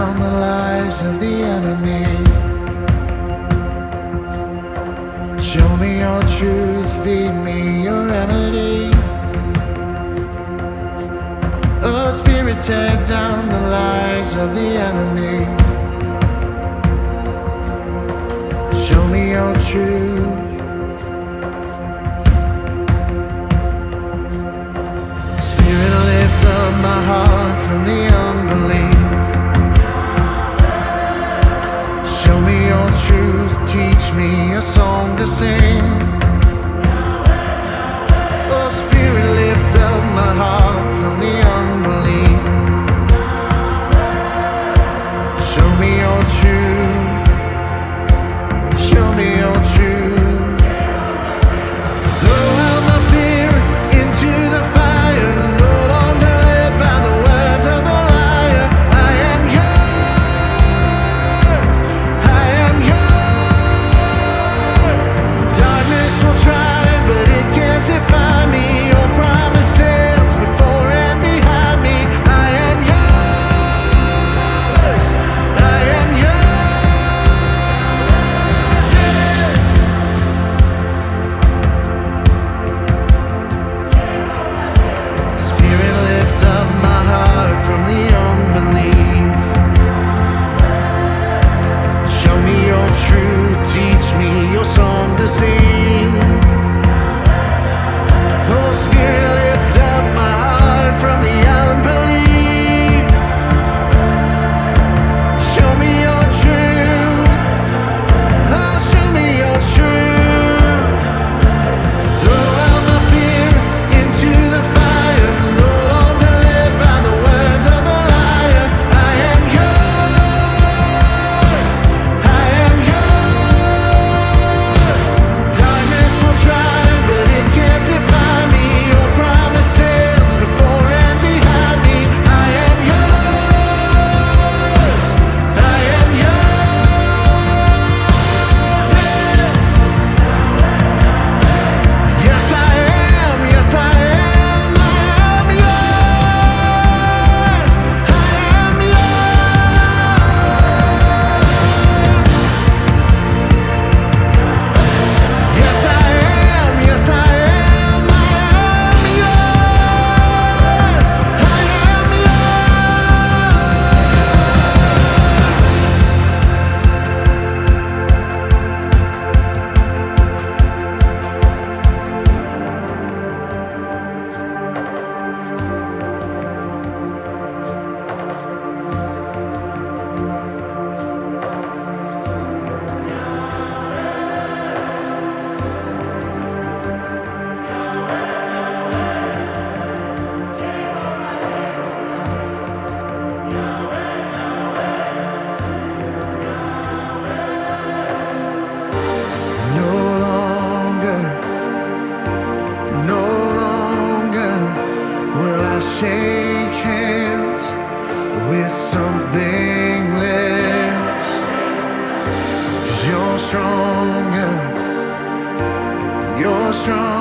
down the lies of the enemy. Show me your truth, feed me your remedy. Oh Spirit, tear down the lies of the enemy. Show me your truth. Spirit, lift up my heart from the unbelief. Show me your truth, teach me a song to sing. Oh Spirit, lift up my heart from the unbelief. Show me your truth. Show me your truth. Throw out my fear into the fire. No longer led by the words of the liar. I am yours. I am yours. Darkness will try, but it can't define me. Your promise stands before and behind me. I am yours. I am yours. Yeah. Spirit, lift up my heart from the unbelief. Show me your truth, teach me your song to sing. Oh Spirit, lift up my heart from the unbelief. Show me your truth. Oh, show me your truth. Throw out my fear into the fire. No longer led by the words of a liar. I am yours. I am yours. Darkness will try, but it can't define me. Your promise stands before and behind me. I am yours. I am yours. Yes, I am. Yes, I am. I am yours. I am yours. Yes, I am. Yes, I am. I am yours. I am no longer will I shake hands with something less. 'Cause you're stronger,